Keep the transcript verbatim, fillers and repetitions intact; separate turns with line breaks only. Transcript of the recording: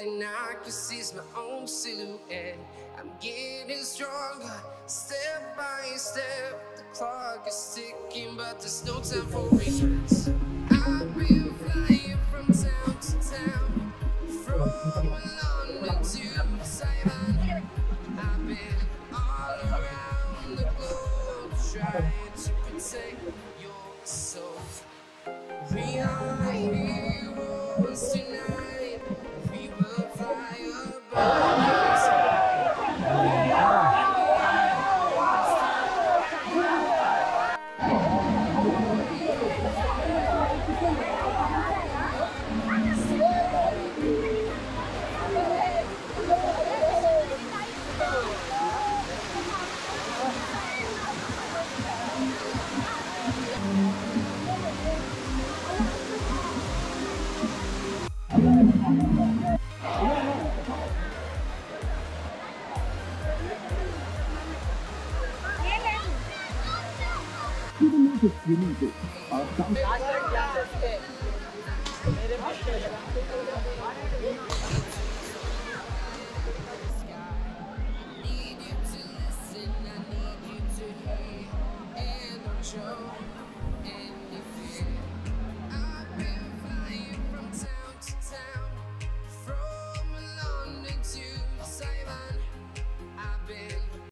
and I can see my own silhouette. I'm getting stronger, step by step. The clock is ticking, but there's no time for regrets. I've been flying from town to town, from London to Taiwan. I've been all around the globe, trying to protect your soul. We are heroes tonight. We will fly above the sky. We are I need you to listen, I need you to hear, and don't show.